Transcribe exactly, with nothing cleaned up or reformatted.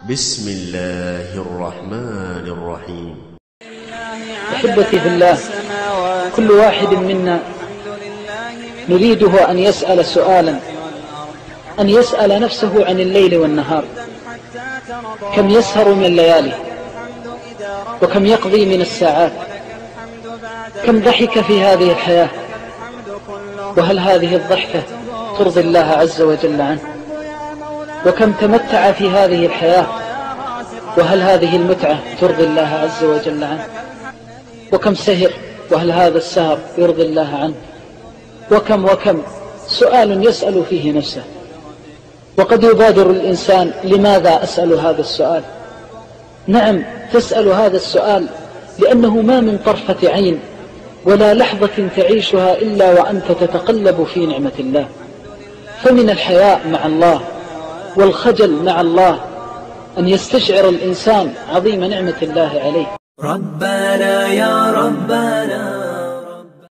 بسم الله الرحمن الرحيم. أحبتي في الله، كل واحد منا نريده أن يسأل سؤالا، أن يسأل نفسه عن الليل والنهار، كم يسهر من الليالي، وكم يقضي من الساعات، كم ضحك في هذه الحياة، وهل هذه الضحكة ترضي الله عز وجل عنه، وكم تمتع في هذه الحياة، وهل هذه المتعة ترضي الله عز وجل عنه، وكم سهر، وهل هذا السهر يرضي الله عنه، وكم وكم سؤال يسأل فيه نفسه. وقد يبادر الإنسان: لماذا أسأل هذا السؤال؟ نعم، تسأل هذا السؤال لأنه ما من طرفة عين ولا لحظة تعيشها إلا وأنت تتقلب في نعمة الله. فمن الحياء مع الله والخجل مع الله أن يستشعر الإنسان عظيم نعمة الله عليه. ربنا يا ربنا